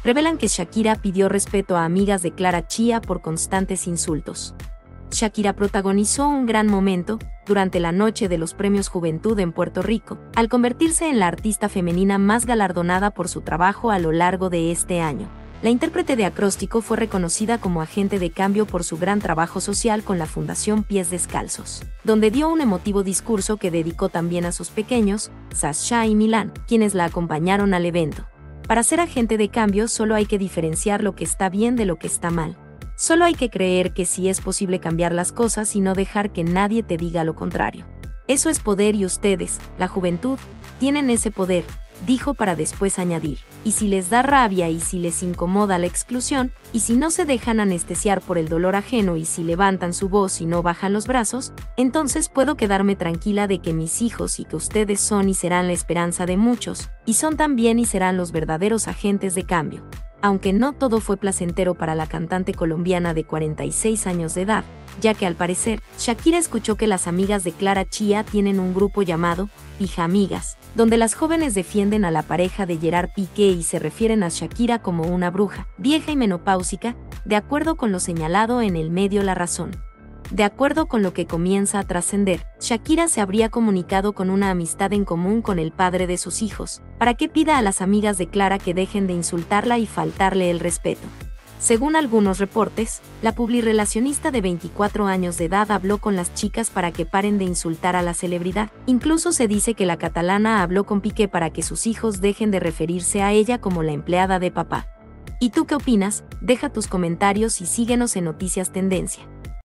revelan que Shakira pidió respeto a amigas de Clara Chía por constantes insultos. Shakira protagonizó un gran momento durante la noche de los Premios Juventud en Puerto Rico, al convertirse en la artista femenina más galardonada por su trabajo a lo largo de este año. La intérprete de acróstico fue reconocida como agente de cambio por su gran trabajo social con la Fundación Pies Descalzos, donde dio un emotivo discurso que dedicó también a sus pequeños, Sasha y Milan, quienes la acompañaron al evento. Para ser agente de cambio solo hay que diferenciar lo que está bien de lo que está mal. Solo hay que creer que sí es posible cambiar las cosas y no dejar que nadie te diga lo contrario. Eso es poder y ustedes, la juventud, tienen ese poder, dijo para después añadir. Y si les da rabia y si les incomoda la exclusión, y si no se dejan anestesiar por el dolor ajeno y si levantan su voz y no bajan los brazos, entonces puedo quedarme tranquila de que mis hijos y que ustedes son y serán la esperanza de muchos, y son también y serán los verdaderos agentes de cambio. Aunque no todo fue placentero para la cantante colombiana de 46 años de edad, ya que al parecer, Shakira escuchó que las amigas de Clara Chía tienen un grupo llamado Pijamigas, donde las jóvenes defienden a la pareja de Gerard Piqué y se refieren a Shakira como una bruja, vieja y menopáusica, de acuerdo con lo señalado en el medio La Razón. De acuerdo con lo que comienza a trascender, Shakira se habría comunicado con una amistad en común con el padre de sus hijos, para que pida a las amigas de Clara que dejen de insultarla y faltarle el respeto. Según algunos reportes, la publirelacionista de 24 años de edad habló con las chicas para que paren de insultar a la celebridad. Incluso se dice que la catalana habló con Piqué para que sus hijos dejen de referirse a ella como la empleada de papá. ¿Y tú qué opinas? Deja tus comentarios y síguenos en Noticias Tendencia.